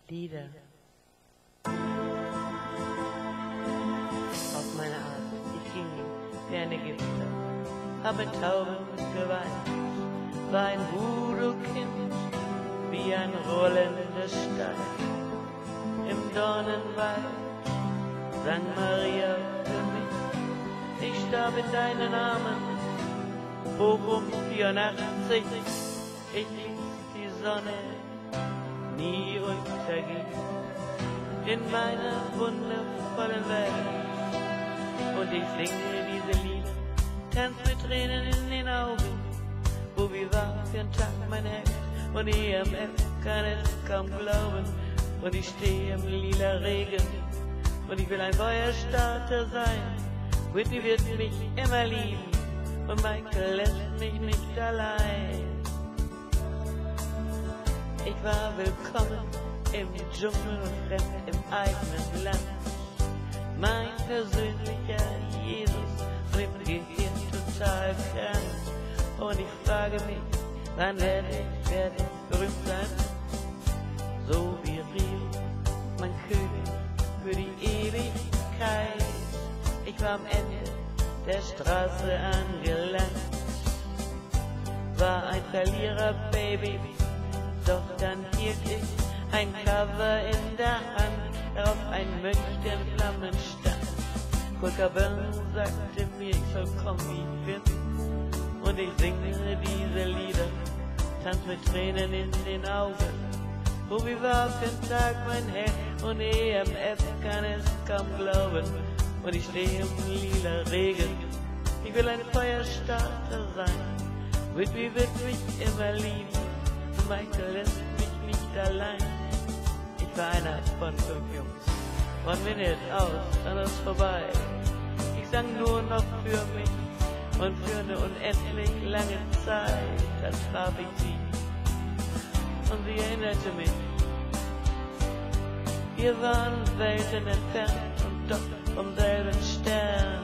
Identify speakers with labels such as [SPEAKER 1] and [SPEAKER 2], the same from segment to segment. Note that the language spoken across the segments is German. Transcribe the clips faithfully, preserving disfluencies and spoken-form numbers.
[SPEAKER 1] Lieder. Auf meine Art, ich ging wie ein Ägypter, hab mit Tauben geweint, war ein Voodoo-Kind, wie ein rollender Stein. Im Dornenwald sang Maria für mich, ich starb in deinen Armen, hoch um vierundachtzig, ich ließ die Sonne nie untergehen in meiner wundervollen Welt. Und ich singe diese Lieder, tanz mit Tränen in den Augen, wo wie war für ein Tag mein Held, und E M F kann es kaum glauben, und ich stehe im lila Regen, und ich will ein Feuerstarter sein. Whitney wird mich immer lieben, und Michael lässt mich nicht allein. Ich war willkommen im Dschungel und fremd im eigenen Land. Mein persönlicher Jesus und im Gehirn total krank. Und ich frage mich, wann werde ich, werde ich berühmt sein? So wie Rio, mein König für die Ewigkeit. Ich war am Ende der Straße angelangt, war ein Verlierer, Baby. Doch dann hielt ich ein Cover in der Hand, darauf ein Mönch, der in Flammen stand. Kurt Cobain sagte mir, ich soll kommen, wie ich bin. Und ich singe diese Lieder, tanz mit Tränen in den Augen. Wo wie war für ein Tag mein Held, und E M F kann es kaum glauben. Und ich stehe im lila Regen, ich will ein Feuerstarter sein. Whitney wird mich immer lieben, Michael lässt mich nicht allein. Ich war einer von fünf Jungs, one minute aus, dann ist vorbei. Ich sang nur noch für mich und für eine unendlich lange Zeit. Dann traf ich sie und sie erinnerte mich. Wir waren Welten entfernt und doch vom selben Stern.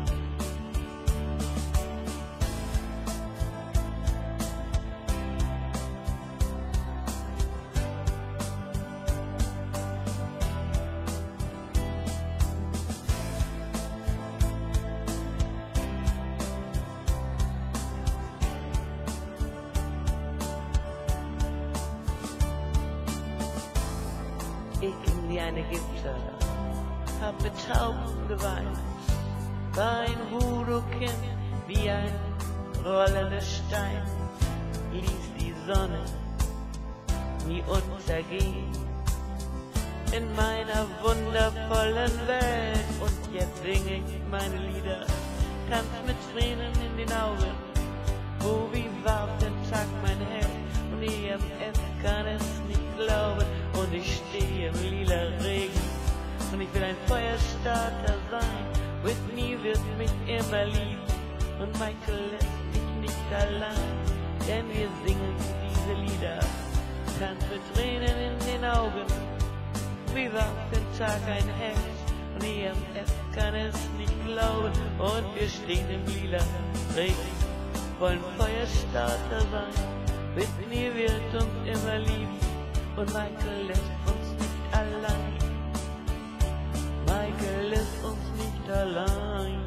[SPEAKER 1] Ich ging wie ein Ägypter, hab mit Tauben geweint, war ein Voodoo-Kind wie ein rollender Stein, ließ die Sonne nie untergehen in meiner wundervollen Welt. Und jetzt singe ich meine Lieder, tanz mit Tränen in den Augen, wo wie war der Tag mein Held, und E M F kann es nicht glauben. Und ich stehe im lila Regen, und ich will ein Feuerstarter sein. Whitney wird mich immer lieben, und Michael lässt mich nicht allein. Denn wir singen diese Lieder, tanz mit Tränen in den Augen. Wie war für ein Tag ein Held, und E M F kann es nicht glauben. Und wir stehen im lila Regen, wollen Feuerstarter sein. Whitney wird uns immer lieben, und Michael lässt uns nicht allein. Michael lässt uns nicht allein.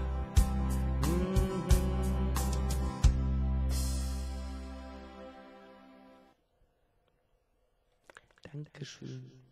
[SPEAKER 1] Mhm. Dankeschön.